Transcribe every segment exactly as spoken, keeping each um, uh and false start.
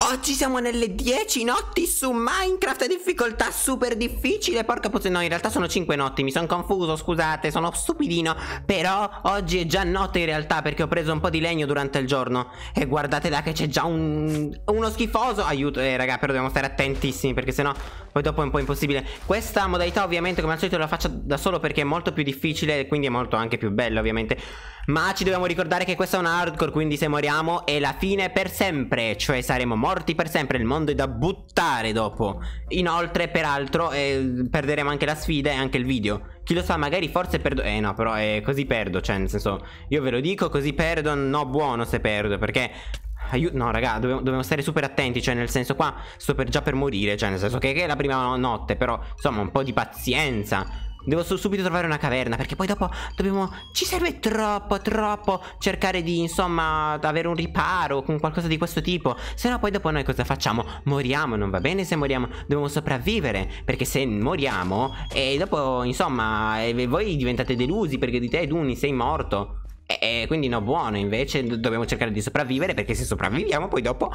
Oggi siamo nelle dieci notti su Minecraft, difficoltà super difficile, porca puttana. No, in realtà sono cinque notti, mi sono confuso, scusate, sono stupidino. Però oggi è già notte in realtà, perché ho preso un po' di legno durante il giorno. E guardate là che c'è già un... uno schifoso. Aiuto, eh raga, però dobbiamo stare attentissimi, perché sennò poi dopo è un po' impossibile. Questa modalità ovviamente come al solito la faccio da solo, perché è molto più difficile e quindi è molto anche più bella ovviamente. Ma ci dobbiamo ricordare che questa è una hardcore, quindi se moriamo è la fine per sempre, cioè saremo morti per sempre, il mondo è da buttare dopo. Inoltre peraltro eh, perderemo anche la sfida e anche il video. Chi lo sa, magari forse perdo. Eh no, però eh, così perdo, cioè nel senso, io ve lo dico, così perdo. No, buono se perdo, perché aiuto, no raga, dobbiamo, dobbiamo stare super attenti, cioè nel senso qua sto per già per morire, cioè nel senso che, che è la prima notte, però insomma un po' di pazienza. Devo subito trovare una caverna, perché poi dopo dobbiamo... Ci serve troppo, troppo cercare di, insomma, avere un riparo con qualcosa di questo tipo. Se no poi dopo noi cosa facciamo? Moriamo, non va bene se moriamo. Dobbiamo sopravvivere, perché se moriamo e dopo, insomma, e voi diventate delusi perché di te, Duni, sei morto. E, e quindi no, buono, invece dobbiamo cercare di sopravvivere, perché se sopravviviamo poi dopo...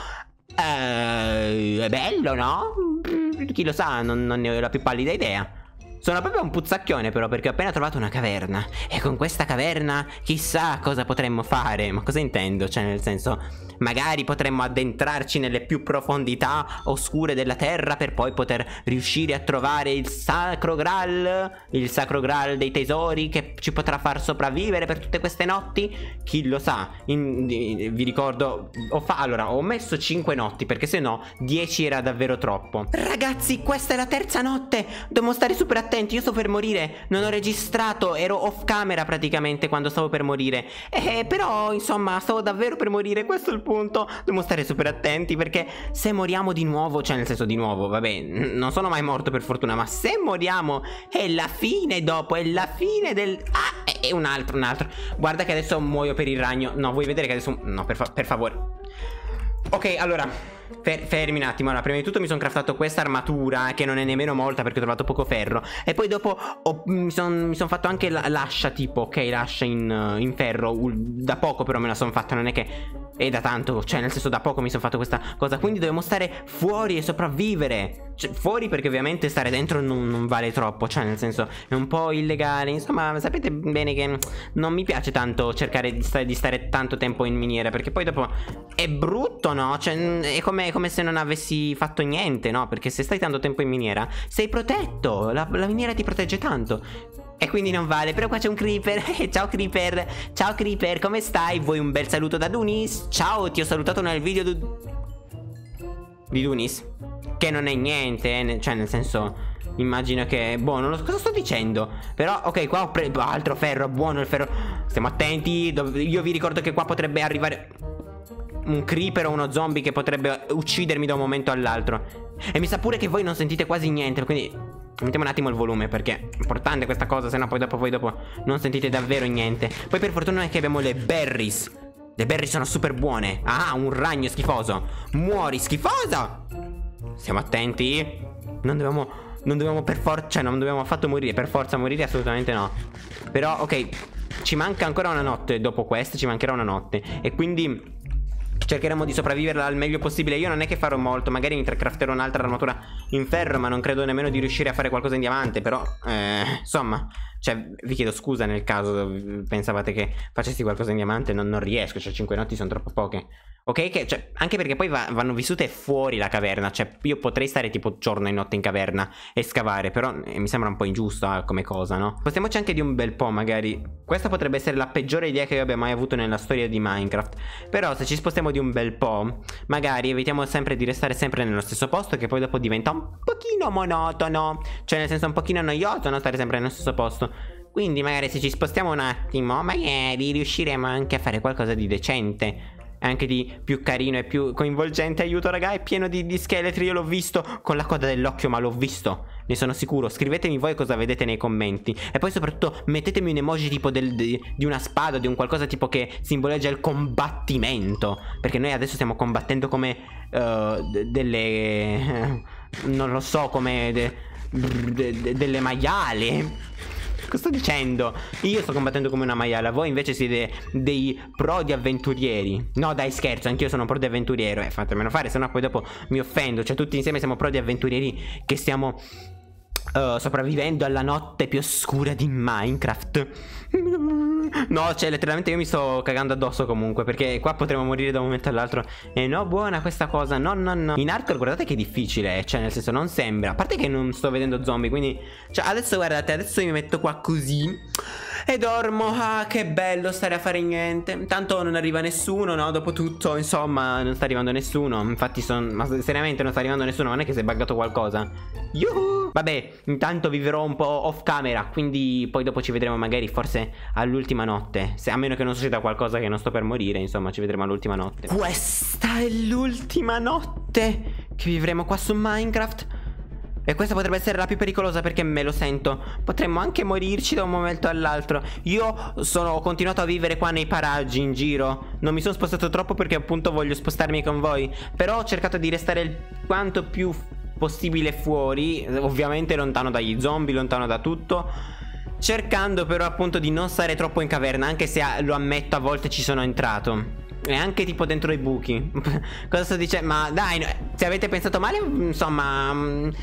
Eh, è bello, no? Chi lo sa, non, non ne ho la più pallida idea. Sono proprio un puzzacchione però, perché ho appena trovato una caverna. E con questa caverna chissà cosa potremmo fare. Ma cosa intendo? Cioè nel senso, magari potremmo addentrarci nelle più profondità oscure della terra, per poi poter riuscire a trovare il sacro graal, il sacro graal dei tesori, che ci potrà far sopravvivere per tutte queste notti. Chi lo sa. in, Vi ricordo, ho fa, allora ho messo cinque notti, perché se no dieci era davvero troppo. Ragazzi, questa è la terza notte. Dobbiamo stare super attenti. Attenti, io sto per morire, non ho registrato, ero off camera praticamente quando stavo per morire. Eh, però, insomma, stavo davvero per morire, questo è il punto. Dobbiamo stare super attenti, perché se moriamo di nuovo, cioè nel senso di nuovo, vabbè, non sono mai morto per fortuna, ma se moriamo è la fine dopo, è la fine del... Ah, è un altro, un altro. Guarda che adesso muoio per il ragno. No, vuoi vedere che adesso... No, per, fa... per favore. Ok, allora... Fer fermi un attimo. Allora, prima di tutto mi sono craftato questa armatura, che non è nemmeno molta perché ho trovato poco ferro. E poi dopo ho, mi sono son fatto anche l'ascia tipo, ok, l'ascia in, in ferro. Da poco però me la sono fatta, non è che è da tanto, cioè nel senso da poco mi sono fatto questa cosa. Quindi dobbiamo stare fuori e sopravvivere, cioè, fuori, perché ovviamente stare dentro non, non vale troppo, cioè nel senso è un po' illegale. Insomma, sapete bene che non mi piace tanto cercare di stare, di stare tanto tempo in miniera, perché poi dopo è brutto, no? Cioè è come È come se non avessi fatto niente, no? Perché se stai tanto tempo in miniera sei protetto, la, la miniera ti protegge tanto. E quindi non vale. Però qua c'è un creeper. Ciao creeper. Ciao creeper, come stai? Vuoi un bel saluto da Dunis? Ciao, ti ho salutato nel video di, di Dunis, che non è niente, eh? Cioè nel senso, immagino che... Boh, non lo so cosa sto dicendo. Però, ok, qua ho preso altro ferro, buono il ferro. Stiamo attenti. Io vi ricordo che qua potrebbe arrivare un creeper o uno zombie che potrebbe uccidermi da un momento all'altro. E mi sa pure che voi non sentite quasi niente, quindi mettiamo un attimo il volume, perché è importante questa cosa, sennò poi dopo voi dopo non sentite davvero niente. Poi per fortuna è che abbiamo le berries. Le berries sono super buone. Ah, un ragno schifoso. Muori, schifoso. Stiamo attenti. Non dobbiamo Non dobbiamo per forza, cioè non dobbiamo affatto morire. Per forza morire, assolutamente no. Però ok, ci manca ancora una notte. Dopo questa ci mancherà una notte, e quindi cercheremo di sopravviverla al meglio possibile. Io non è che farò molto, magari mi crafterò un'altra armatura in ferro, ma non credo nemmeno di riuscire a fare qualcosa in diamante. Però, eh, insomma, cioè, vi chiedo scusa nel caso pensavate che facessi qualcosa in diamante. Non, non riesco, cioè cinque notti sono troppo poche. Ok, che, cioè, anche perché poi va, vanno vissute fuori la caverna. Cioè, io potrei stare tipo giorno e notte in caverna e scavare, però eh, mi sembra un po' ingiusto come cosa, no? Spostiamoci anche di un bel po' magari. Questa potrebbe essere la peggiore idea che io abbia mai avuto nella storia di Minecraft. Però se ci spostiamo di un bel po', magari evitiamo sempre di restare sempre nello stesso posto, che poi dopo diventa un pochino monotono. Cioè nel senso un pochino noioso, no? Stare sempre nello stesso posto. Quindi magari se ci spostiamo un attimo, magari riusciremo anche a fare qualcosa di decente, anche di più carino e più coinvolgente. Aiuto raga, è pieno di, di scheletri. Io l'ho visto con la coda dell'occhio, ma l'ho visto, ne sono sicuro. Scrivetemi voi cosa vedete nei commenti. E poi soprattutto mettetemi un emoji tipo del, di, di una spada, di un qualcosa tipo che simboleggia il combattimento, perché noi adesso stiamo combattendo come uh, delle uh, non lo so, come de, de, de, delle maiale. cosa sto dicendo? Io sto combattendo come una maiala, voi invece siete dei pro di avventurieri. No dai, scherzo, anch'io sono pro di avventuriero. Eh, fatemelo fare, sennò poi dopo mi offendo. Cioè tutti insieme siamo pro di avventurieri che stiamo uh, sopravvivendo alla notte più oscura di Minecraft. No, cioè letteralmente io mi sto cagando addosso comunque, perché qua potremo morire da un momento all'altro. E no, buona questa cosa, no, no, no. In hardcore guardate che difficile è, cioè nel senso non sembra. A parte che non sto vedendo zombie, quindi cioè adesso guardate, adesso mi metto qua così e dormo. Ah, che bello stare a fare niente. Tanto non arriva nessuno, no, dopo tutto, insomma, non sta arrivando nessuno. Infatti sono, ma seriamente non sta arrivando nessuno, non è che si è buggato qualcosa. Yuhu! Vabbè, intanto vivrò un po' off camera, quindi poi dopo ci vedremo magari forse all'ultima notte. Se, a meno che non succeda qualcosa che non sto per morire, insomma, ci vedremo all'ultima notte. Questa è l'ultima notte che vivremo qua su Minecraft. E questa potrebbe essere la più pericolosa, perché me lo sento. Potremmo anche morirci da un momento all'altro. Io sono, ho continuato a vivere qua nei paraggi in giro. Non mi sono spostato troppo perché appunto voglio spostarmi con voi. Però ho cercato di restare il quanto più possibile fuori, ovviamente lontano dagli zombie, lontano da tutto, cercando però appunto di non stare troppo in caverna, anche se lo ammetto, a volte ci sono entrato. E anche tipo dentro i buchi. Cosa sto dicendo? Ma dai, se avete pensato male, insomma,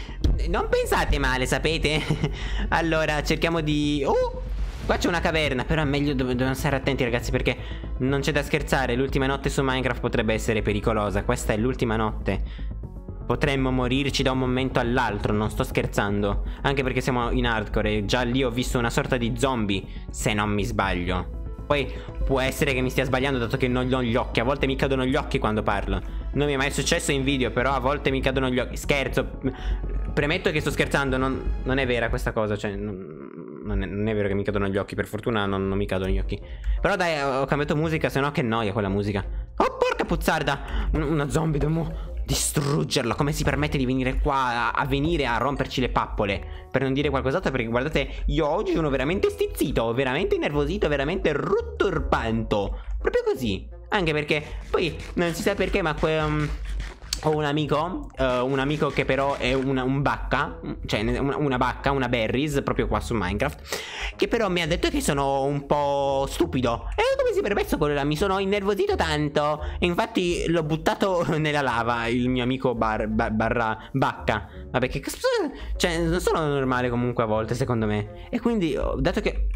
non pensate male, sapete? Allora cerchiamo di... Oh! Qua c'è una caverna, però è meglio, dobbiamo stare attenti ragazzi, perché non c'è da scherzare. L'ultima notte su Minecraft potrebbe essere pericolosa. Questa è l'ultima notte. Potremmo morirci da un momento all'altro, non sto scherzando. Anche perché siamo in hardcore e già lì ho visto una sorta di zombie, se non mi sbaglio. Poi può essere che mi stia sbagliando, dato che non ho gli occhi. A volte mi cadono gli occhi quando parlo. Non mi è mai successo in video, però a volte mi cadono gli occhi. Scherzo. Premetto che sto scherzando, non, non è vera questa cosa. Cioè non, non, è, non è vero che mi cadono gli occhi. Per fortuna non, non mi cadono gli occhi. Però dai, ho cambiato musica, se no che noia quella musica. Oh porca puzzarda. Una zombie, devo distruggerla. Come si permette di venire qua a, a venire a romperci le pappole? Per non dire qualcos'altro, perché guardate, io oggi sono veramente stizzito, veramente innervosito, veramente rotturpanto. Proprio così. Anche perché poi non si sa perché, ma um, ho un amico, uh, un amico che però è una, un bacca, cioè una, una bacca, una berries, proprio qua su Minecraft, che però mi ha detto che sono un po' stupido. E come si è permesso quello là? Mi sono innervosito tanto. E infatti l'ho buttato nella lava, il mio amico bar, bar, barra bacca. Vabbè, che cosa... Cioè, non sono normale comunque a volte, secondo me. E quindi, dato che...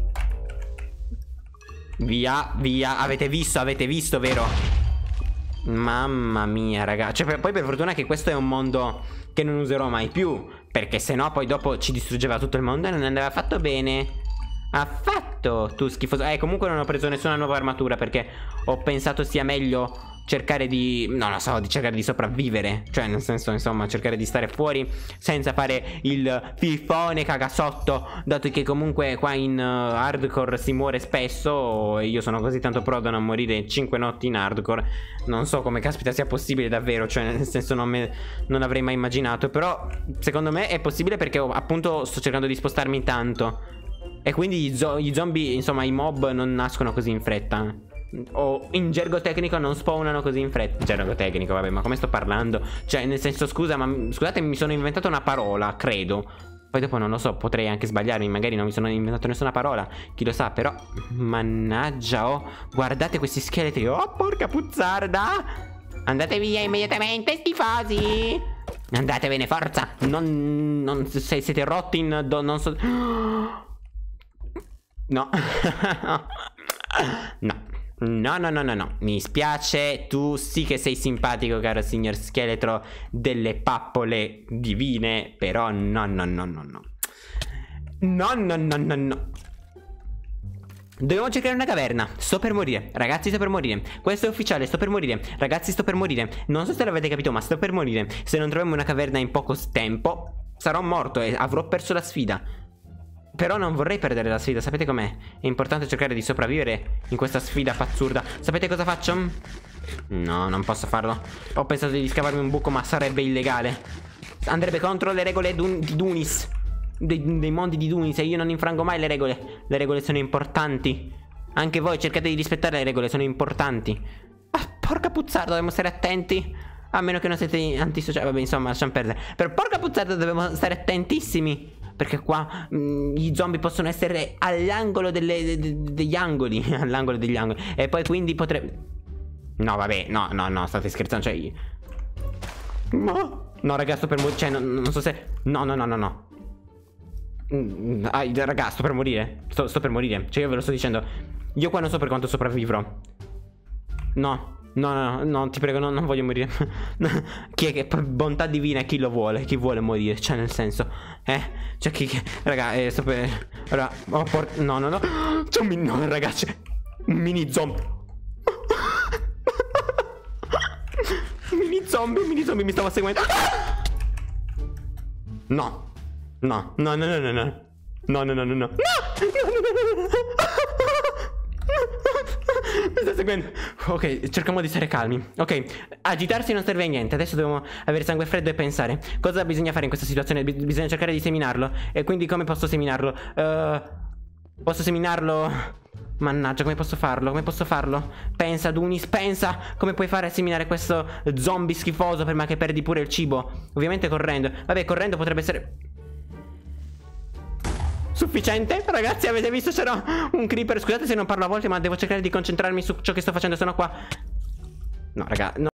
Via, via, avete visto, avete visto, vero? Mamma mia, raga. Cioè, per, poi per fortuna che questo è un mondo che non userò mai più, perché sennò poi dopo ci distruggeva tutto il mondo e non andava fatto bene affatto, tu schifoso. Eh, comunque non ho preso nessuna nuova armatura, perché ho pensato sia meglio cercare di... non lo so, di cercare di sopravvivere. Cioè, nel senso, insomma, cercare di stare fuori senza fare il fifone cagasotto, dato che comunque qua in uh, hardcore si muore spesso. E io sono così tanto pro da non morire cinque notti in hardcore. Non so come caspita sia possibile davvero. Cioè, nel senso, non, me, non avrei mai immaginato. Però, secondo me è possibile perché appunto sto cercando di spostarmi tanto. E quindi gli, zo gli zombie, insomma, i mob non nascono così in fretta. O in gergo tecnico non spawnano così in fretta. Gergo tecnico, vabbè, ma come sto parlando? Cioè, nel senso, scusa, ma scusate, mi sono inventato una parola, credo. Poi dopo non lo so, potrei anche sbagliarmi. Magari non mi sono inventato nessuna parola, chi lo sa. Però, mannaggia, oh, guardate questi scheletri. Oh, porca puzzarda. Andate via immediatamente, schifosi. Andatevene, forza. Non, non se siete rotti in do, non so. No. No. No, no, no, no, no. Mi spiace. Tu sì che sei simpatico, caro signor scheletro delle pappole divine. Però no, no, no, no, no. No, no, no, no, no. Dobbiamo cercare una caverna. Sto per morire. Ragazzi, sto per morire. Questo è ufficiale, sto per morire. Ragazzi, sto per morire. Non so se l'avete capito, ma sto per morire. Se non troviamo una caverna in poco tempo, sarò morto e avrò perso la sfida. Però non vorrei perdere la sfida, sapete com'è? È importante cercare di sopravvivere in questa sfida pazzurda. Sapete cosa faccio? No, non posso farlo. Ho pensato di scavarmi un buco, ma sarebbe illegale. Andrebbe contro le regole dun di Dunis, dei, dei mondi di Dunis. E io non infrango mai le regole. Le regole sono importanti. Anche voi cercate di rispettare le regole, sono importanti. Ah, porca puzzarda, dobbiamo stare attenti. A meno che non siete antisociali. Vabbè, insomma, lasciamo perdere. Per porca puzzarda dobbiamo stare attentissimi. perché qua mh, gli zombie possono essere all'angolo delle, de, de, degli angoli. All'angolo degli angoli. E poi quindi potrebbe... No vabbè, no, no, no, state scherzando. Cioè io... No, no raga, sto per morire. Cioè, no, non so se... No, no, no, no, no. Mm, ah, raga, sto per morire. Sto, sto per morire. Cioè io ve lo sto dicendo. Io qua non so per quanto sopravvivrò. No. No, no, no, no, ti prego, no, non voglio morire. Chi è che... Bontà divina, chi lo vuole? Chi vuole morire? Cioè, nel senso... Eh? Cioè, chi... chi raga, eh, sto per... Raga, oh, por... No, no, no. C'è un mini... No, raga, c'è... Un mini zombie. Un mini zombie, un mini zombie mi stava seguendo. No. No, no, no, no, no, no. No, no, no, no, no. No, no, no, no, no. Mi sta seguendo. Ok, cerchiamo di stare calmi. Ok, agitarsi non serve a niente. Adesso dobbiamo avere sangue freddo e pensare. Cosa bisogna fare in questa situazione? B bisogna cercare di seminarlo. E quindi come posso seminarlo? Uh, posso seminarlo... Mannaggia, come posso farlo? Come posso farlo? Pensa, Dunis, pensa. Come puoi fare a seminare questo zombie schifoso prima che perdi pure il cibo? Ovviamente correndo. Vabbè, correndo potrebbe essere... Sufficiente? Ragazzi, avete visto? C'era un creeper. Scusate se non parlo a volte, ma devo cercare di concentrarmi su ciò che sto facendo, sennò qua... No, raga, no.